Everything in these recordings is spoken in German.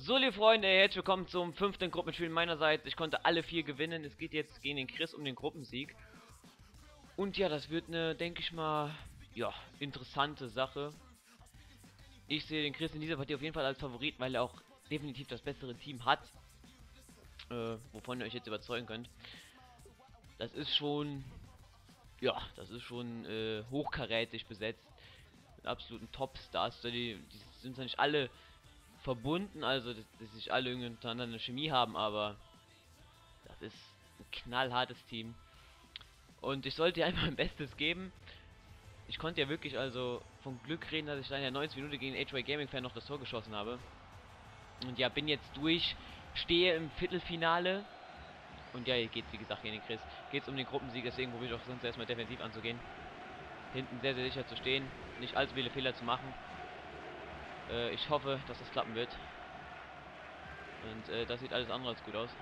So, liebe Freunde, herzlich willkommen zum 5. Gruppenspiel meinerseits. Ich konnte alle 4 gewinnen. Es geht jetzt gegen den Chris um den Gruppensieg. Und ja, das wird eine, denke ich mal, ja, interessante Sache. Ich sehe den Chris in dieser Partie auf jeden Fall als Favorit, weil er auch definitiv das bessere Team hat. Wovon ihr euch jetzt überzeugen könnt. Das ist schon, ja, das ist schon hochkarätig besetzt. Mit absoluten Topstars. Die sind zwar nicht alle verbunden, also dass sich alle irgendwie untereinander eine Chemie haben, aber das ist ein knallhartes Team. Und ich sollte ja einfach mein Bestes geben. Ich konnte ja wirklich also vom Glück reden, dass ich da in der 90 Minute gegen HY Gaming Fan noch das Tor geschossen habe. Und ja, bin jetzt durch, stehe im Viertelfinale. Und ja, hier geht's wie gesagt gegen den Chris. Geht's um den Gruppensieg, deswegen probiere ich auch sonst erstmal defensiv anzugehen. Hinten sehr, sehr sicher zu stehen, nicht allzu viele Fehler zu machen. Ich hoffe, dass das klappen wird. Und das sieht alles andere als gut aus.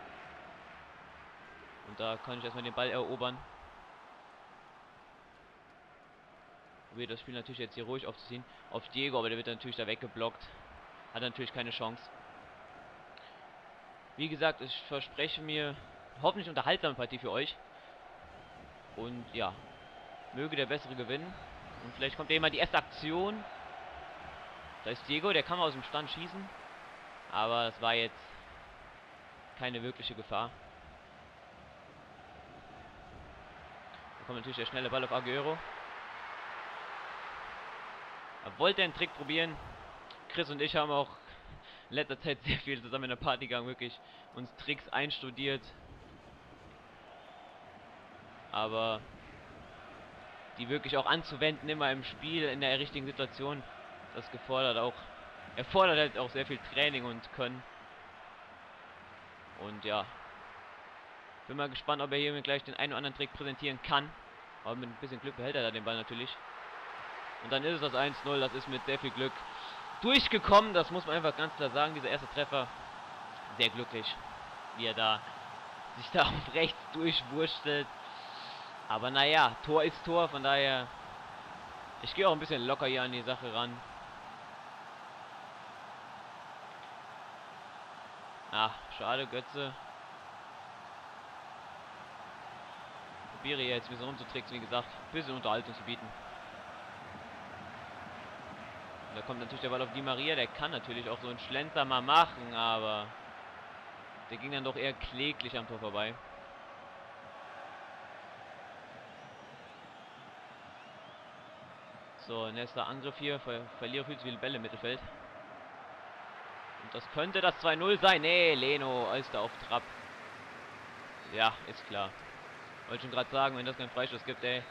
Und da kann ich erstmal den Ball erobern. Probiere das Spiel natürlich jetzt hier ruhig aufzuziehen. Auf Diego, aber der wird natürlich da weggeblockt. Hat natürlich keine Chance. Wie gesagt, ich verspreche mir hoffentlich unterhaltsame Partie für euch. Und ja, möge der Bessere gewinnen. Und vielleicht kommt ja jemand die erste Aktion. Da ist Diego, der kann mal aus dem Stand schießen. Aber das war jetzt keine wirkliche Gefahr. Da kommt natürlich der schnelle Ball auf Agüero. Er wollte einen Trick probieren. Chris und ich haben auch in letzter Zeit sehr viel zusammen in der Party gegangen, wirklich uns Tricks einstudiert. Aber die wirklich auch anzuwenden, immer im Spiel, in der richtigen Situation, das erfordert halt auch sehr viel Training und Können. Und ja, bin mal gespannt, ob er hier mir gleich den einen oder anderen Trick präsentieren kann. Aber mit ein bisschen Glück behält er da den Ball natürlich. Und dann ist es das 1-0, das ist mit sehr viel Glück durchgekommen, das muss man einfach ganz klar sagen, dieser erste Treffer. Sehr glücklich, wie er da sich da auf rechts durchwurstelt. Aber naja, Tor ist Tor, von daher, ich gehe auch ein bisschen locker hier an die Sache ran. Ach, schade, Götze. Probiere jetzt ein bisschen rumzutricksen, wie gesagt, ein bisschen Unterhaltung zu bieten. Und da kommt natürlich der Ball auf Di Maria, der kann natürlich auch so einen Schlenzer mal machen, aber der ging dann doch eher kläglich am Tor vorbei. So, nächster Angriff hier, verliere viel zu viele Bälle im Mittelfeld. Und das könnte das 2-0 sein. Nee, Leno ist da auf Trab. Ja, ist klar. Wollte schon gerade sagen, wenn das keinen Freistoß gibt, ey.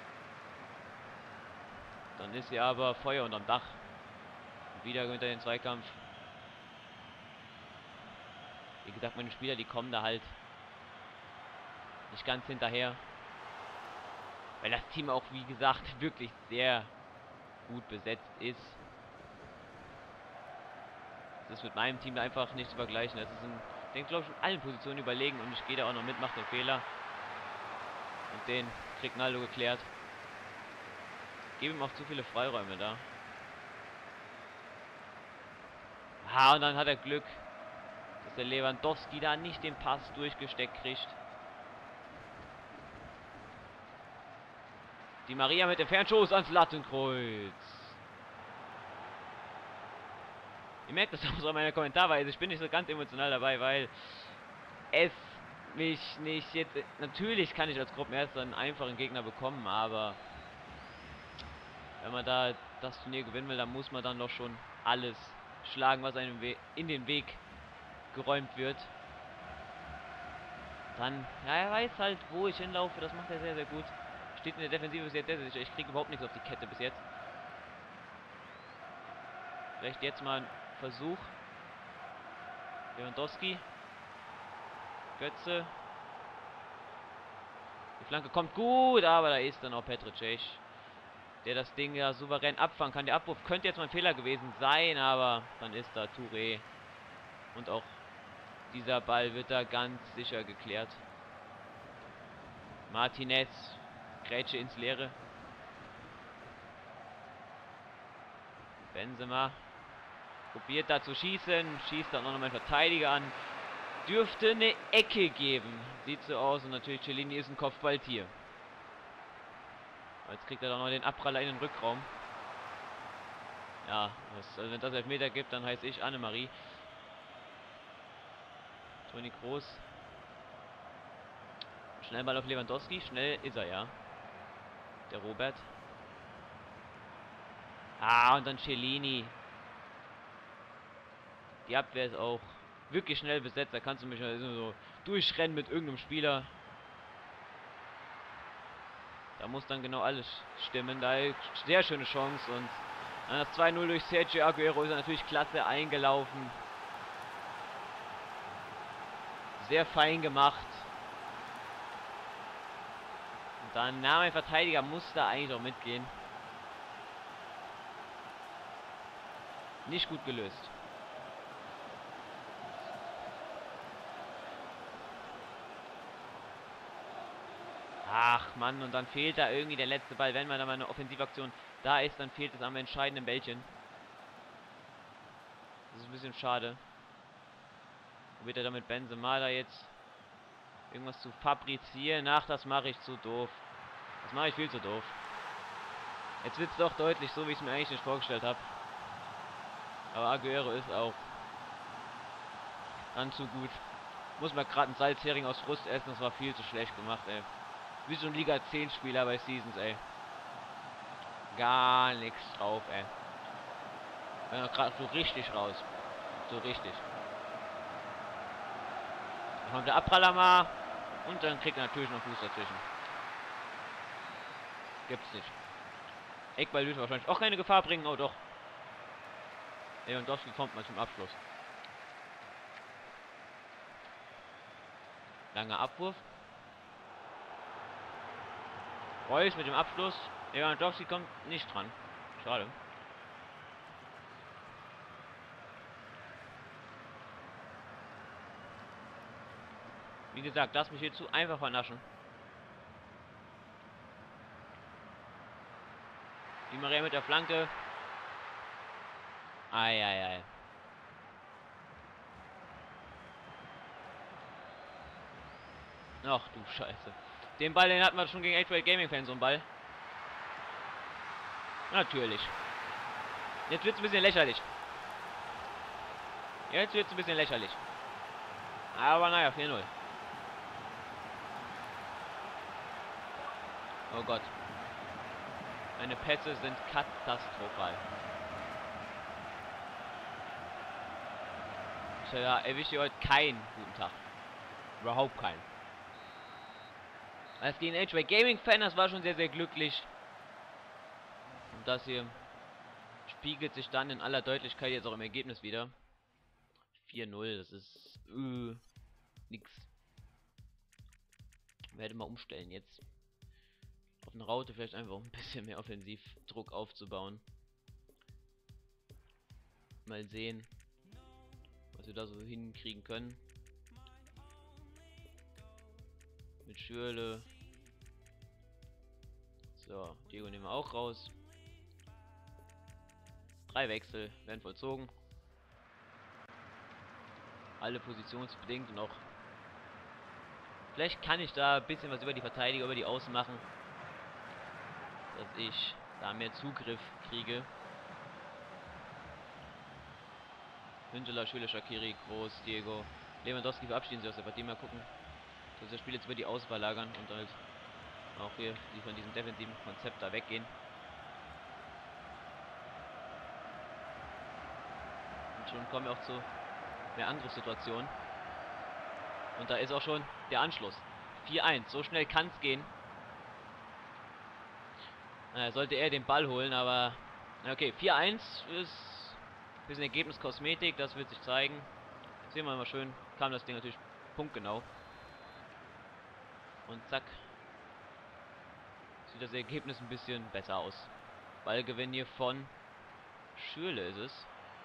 Dann ist hier aber Feuer unterm Dach. Und wieder gewinnt er den Zweikampf. Wie gesagt, meine Spieler, die kommen da halt nicht ganz hinterher. Weil das Team auch, wie gesagt, wirklich sehr gut besetzt ist. Das ist mit meinem Team einfach nicht zu vergleichen. Das ist ich denke, glaube ich, in allen Positionen überlegen und ich gehe da auch noch mit, mache den Fehler. Und den kriegt Naldo geklärt. Gebe ihm auch zu viele Freiräume da. Ah, und dann hat er Glück, dass der Lewandowski da nicht den Pass durchgesteckt kriegt. Die Maria mit dem Fernschuss ans Lattenkreuz. Ihr merkt das auch so an meiner Kommentarweise. Ich bin nicht so ganz emotional dabei, weil es mich nicht jetzt... Natürlich kann ich als Gruppenerster einen einfachen Gegner bekommen, aber wenn man da das Turnier gewinnen will, dann muss man dann doch schon alles schlagen, was einem in den Weg geräumt wird. Dann, ja, er weiß halt, wo ich hinlaufe. Das macht er sehr, sehr gut. Steht in der Defensive bis jetzt sehr, sehr sicher. Ich kriege überhaupt nichts auf die Kette bis jetzt. Vielleicht jetzt mal ein Versuch. Lewandowski. Götze. Die Flanke kommt gut, aber da ist dann auch Petr Cech, der das Ding ja souverän abfangen kann. Der Abruf könnte jetzt mal ein Fehler gewesen sein, aber dann ist da Touré. Und auch dieser Ball wird da ganz sicher geklärt. Martinez. Grätsche ins Leere. Benzema. Probiert da zu schießen. Schießt dann auch noch mein Verteidiger an. Dürfte eine Ecke geben. Sieht so aus. Und natürlich Cellini ist ein Kopfballtier. Jetzt kriegt er dann noch den Abpraller in den Rückraum. Ja, also wenn das Elfmeter gibt, dann heiße ich Annemarie. Toni Kroos. Schnell mal auf Lewandowski. Schnell ist er, ja. Der Robert. Ah, und dann Cellini. Die Abwehr ist auch wirklich schnell besetzt. Da kannst du mich so durchrennen mit irgendeinem Spieler. Da muss dann genau alles stimmen. Da sehr schöne Chance. Und das 2-0 durch Sergio Aguero ist natürlich klasse eingelaufen. Sehr fein gemacht. Und dann mein Verteidiger muss da eigentlich auch mitgehen. Nicht gut gelöst. Ach Mann, und dann fehlt da irgendwie der letzte Ball. Wenn man da mal eine Offensivaktion da ist, dann fehlt es am entscheidenden Bällchen. Das ist ein bisschen schade. Probiert er damit Benzema da jetzt irgendwas zu fabrizieren? Ach, das mache ich zu doof. Das mache ich viel zu doof. Jetzt wird es doch deutlich, so wie ich es mir eigentlich nicht vorgestellt habe. Aber Aguero ist auch dann zu gut. Muss man gerade einen Salzhering aus Frust essen, das war viel zu schlecht gemacht, ey. Wie so ein Liga 10 Spieler bei Seasons, ey. Gar nichts drauf, ey. Ja, gerade so richtig raus. So richtig. Dann kommt der Abpraller mal. Und dann kriegt er natürlich noch Fuß dazwischen. Gibt's nicht. Eckball dürfte wahrscheinlich auch keine Gefahr bringen. Oh doch. Lewandowski kommt mal zum Abschluss. Langer Abwurf. Reus mit dem Abschluss. Lewandowski kommt nicht dran. Schade. Wie gesagt, lass mich hier zu einfach vernaschen. Die Maria mit der Flanke. Eieiei. Ach du Scheiße. Den Ball, den hatten wir schon gegen H-Way Gaming Fans, so einen Ball. Natürlich. Jetzt wird es ein bisschen lächerlich. Jetzt wird es ein bisschen lächerlich. Aber naja, 4-0. Oh Gott. Meine Pässe sind katastrophal. Ich erwische heute keinen guten Tag. Überhaupt keinen. Als gegen H-Way Gaming Fan, das war schon sehr, sehr glücklich. Und das hier spiegelt sich dann in aller Deutlichkeit jetzt auch im Ergebnis wieder. 4-0, das ist nix. Werde mal umstellen jetzt. Auf eine Raute vielleicht einfach ein bisschen mehr Offensivdruck aufzubauen. Mal sehen, was wir da so hinkriegen können. Mit Schürle. So, Diego nehmen wir auch raus. 3 Wechsel werden vollzogen. Alle positionsbedingt und auch. Vielleicht kann ich da ein bisschen was über die Verteidiger, über die Außen machen. Dass ich da mehr Zugriff kriege. Hünteler, Schüler, Shaqiri, Groß, Diego. Lewandowski verabschieden sich aus der Partie. Mal gucken, dass das Spiel jetzt über die Außen verlagern und halt auch hier die von diesem defensiven Konzept da weggehen. Und schon kommen wir auch zu der anderen Situation. Und da ist auch schon der Anschluss. 4-1. So schnell kann es gehen. Sollte er den Ball holen, aber okay, 4-1 ist ein bisschen Ergebnis Kosmetik, das wird sich zeigen. Sehen wir mal schön, kam das Ding natürlich punktgenau. Und zack. Sieht das Ergebnis ein bisschen besser aus. Ballgewinn hier von Schürle ist es.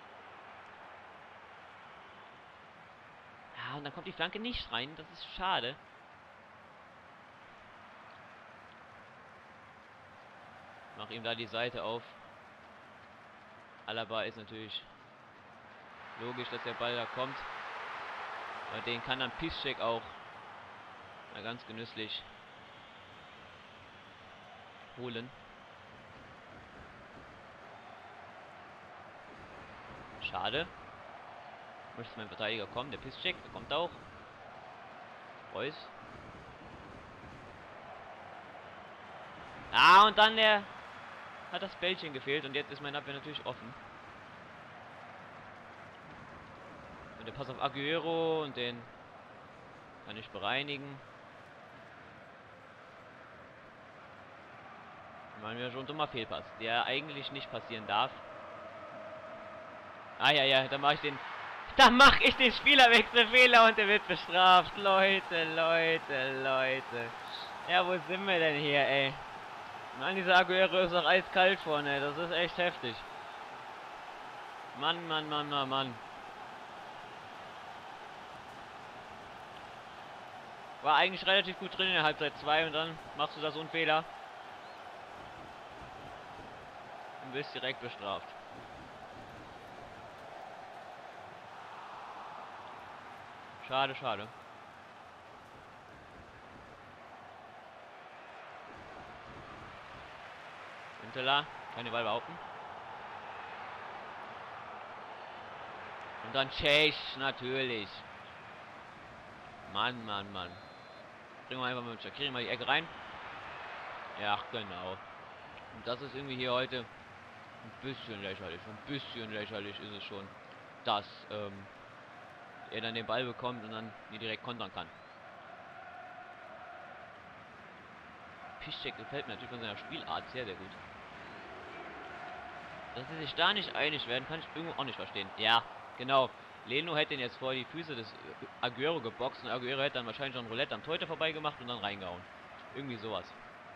Ja, und dann kommt die Flanke nicht rein, das ist schade. Mach ihm da die Seite auf. Alaba ist natürlich Logisch, dass der Ball da kommt. Aber den kann dann Piszczek auch ganz genüsslich holen. Schade. Möchte mein Verteidiger kommen. Der Piszczek, der kommt auch. Reus. Ah, und dann hat das Bällchen gefehlt. Und jetzt ist mein Abwehr natürlich offen. Und der Pass auf Agüero und den kann ich bereinigen. Machen wir schon ein dummer Fehlpass, der eigentlich nicht passieren darf. Ah ja, da mache ich den Spielerwechselfehler und der wird bestraft. Leute. Ja, wo sind wir denn hier, ey? Mann, dieser Aguero ist doch eiskalt vorne, das ist echt heftig. Mann. War eigentlich relativ gut drin in der Halbzeit 2 und dann machst du da so einen Fehler. Und wirst direkt bestraft. Schade. Hinterla, kann den Ball behaupten. Und dann Chase, natürlich. Mann. Bringen wir einfach mit Shaqiri mal die Ecke rein. Ja, genau. Und das ist irgendwie hier heute ein bisschen lächerlich. Ist es schon, dass er dann den Ball bekommt und dann nie direkt kontern kann. Piszczek gefällt mir natürlich von seiner Spielart sehr gut. Dass sie sich da nicht einig werden, kann ich irgendwo auch nicht verstehen. Ja, genau. Leno hätte ihn jetzt vor die Füße des Agüero geboxt und Agüero hätte dann wahrscheinlich schon Roulette am Torhüter vorbeigemacht und dann reingehauen. Irgendwie sowas.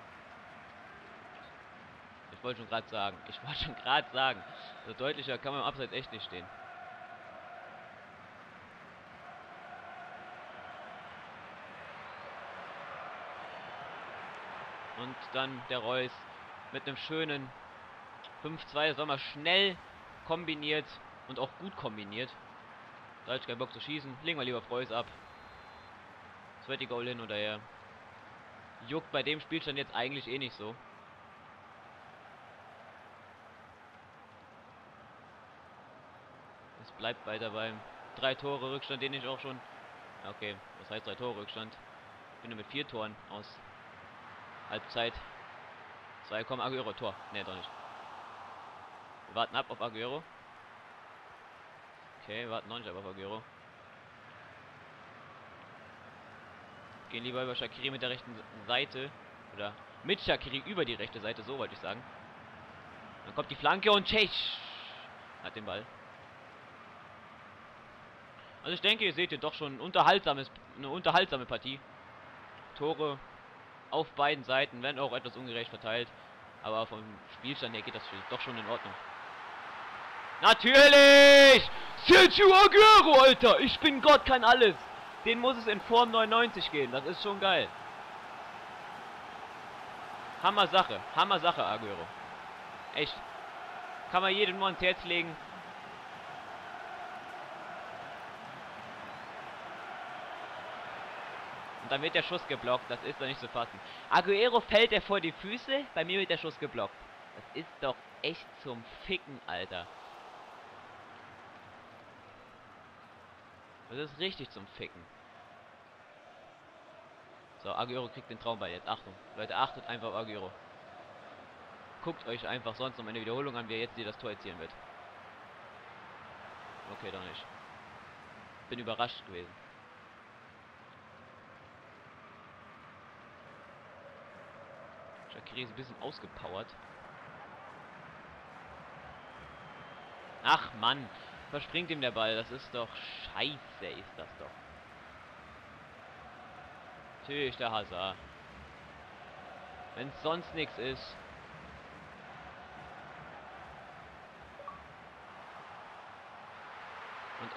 Ich wollte schon gerade sagen. So deutlicher kann man im Abseits echt nicht stehen. Und dann der Reus mit einem schönen 5-2. Das war mal schnell kombiniert und auch gut kombiniert. Da hatte ich keinen Bock zu schießen. Legen wir lieber auf Reus ab. Das wird die Goal hin oder her. Juckt bei dem Spielstand jetzt eigentlich eh nicht so. Es bleibt weiter beim 3 Tore Rückstand, den ich auch schon... Okay, was heißt 3 Tore Rückstand? Ich bin ja mit 4 Toren aus Halbzeit. 2 kommen Agüero, Tor. Ne, doch nicht. Wir warten ab auf Agüero. Okay, wir warten noch nicht ab auf Agüero. Gehen lieber über Shaqiri mit der rechten Seite. Oder mit Shaqiri über die rechte Seite, so wollte ich sagen. Dann kommt die Flanke und Chase hat den Ball. Also ich denke, ihr seht hier doch schon eine unterhaltsame Partie. Tore auf beiden Seiten, werden auch etwas ungerecht verteilt. Aber vom Spielstand her geht das doch schon in Ordnung. Natürlich! Sergio Agüero, Alter! Ich bin Gott, kann alles! Den muss es in Form 99 gehen, das ist schon geil. Hammer Sache, Agüero. Echt. Kann man jedem nur ans Herz legen. Und dann wird der Schuss geblockt, das ist doch nicht zu fassen. Agüero fällt er vor die Füße, bei mir wird der Schuss geblockt. Das ist doch echt zum Ficken, Alter. Das ist richtig zum Ficken. So, Agüero kriegt den Traumball jetzt. Achtung. Leute, achtet einfach auf Agüero. Guckt euch einfach sonst noch eine Wiederholung an, wer jetzt hier das Tor erzielen wird. Okay, doch nicht. Bin überrascht gewesen. Shaqiri ist ein bisschen ausgepowert. Ach Mann, verspringt ihm der Ball. Das ist doch scheiße, ist das doch. Natürlich der Hazard. Wenn es sonst nichts ist. Und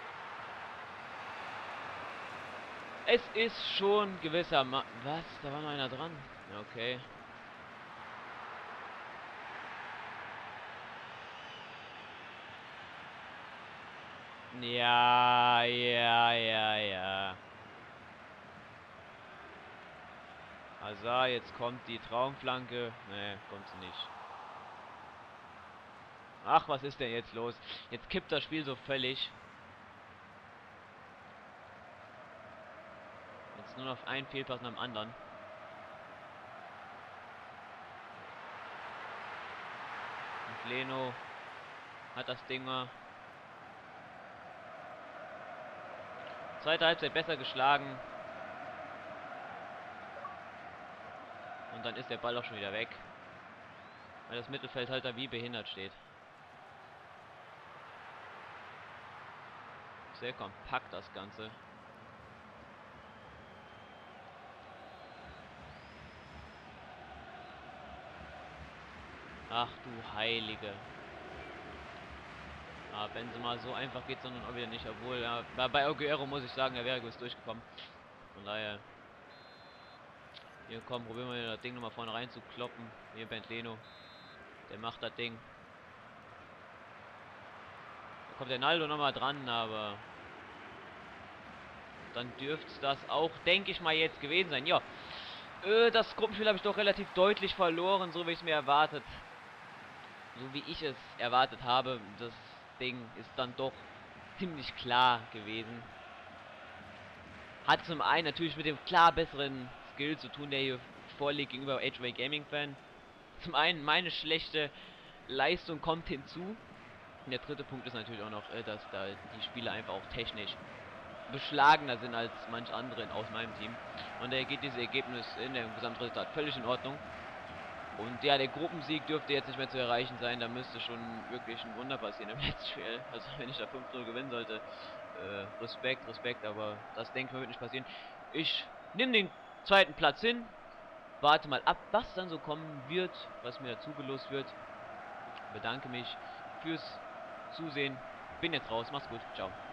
es ist schon gewissermaßen... Was? Da war noch einer dran. Okay. Ja, ja, ja, ja. Also, jetzt kommt die Traumflanke. Ne, kommt sie nicht. Ach, was ist denn jetzt los? Jetzt kippt das Spiel so völlig. Jetzt nur noch ein Fehlpass nach dem anderen. Und Leno hat das Ding. Zweite Halbzeit besser geschlagen. Und dann ist der Ball auch schon wieder weg. Weil das Mittelfeld halt da wie behindert steht. Sehr kompakt das Ganze. Ach du Heilige. Ah, Benzema, so einfach geht's dann auch wieder nicht. Obwohl, ja, bei Aguero muss ich sagen, er wäre gewiss durchgekommen. Von daher. Hier, komm, probieren wir das Ding nochmal vorne rein zu kloppen. Hier, Leno. Der macht das Ding. Da kommt der Naldo nochmal dran, aber dann dürfte es das auch, denke ich mal, jetzt gewesen sein. Ja, das Gruppenspiel habe ich doch relativ deutlich verloren, so wie ich es mir erwartet. So wie ich es erwartet habe. Das Ding ist dann doch ziemlich klar gewesen. Hat zum einen natürlich mit dem klar besseren Skill zu tun, der hier vorliegt gegenüber HY Gaming Fan. Zum einen meine schlechte Leistung kommt hinzu. Und der dritte Punkt ist natürlich auch noch, dass da die Spieler einfach auch technisch beschlagener sind als manch andere aus meinem Team. Und daher geht dieses Ergebnis in dem Gesamtresultat völlig in Ordnung. Und ja, der Gruppensieg dürfte jetzt nicht mehr zu erreichen sein. Da müsste schon wirklich ein Wunder passieren im letzten Spiel. Also wenn ich da 5-0 gewinnen sollte, Respekt, Respekt, aber das denke ich mal wird nicht passieren. Ich nehme den zweiten Platz hin. Warte mal ab, was dann so kommen wird, was mir dazu gelost wird. Bedanke mich fürs Zusehen. Bin jetzt raus. Mach's gut. Ciao.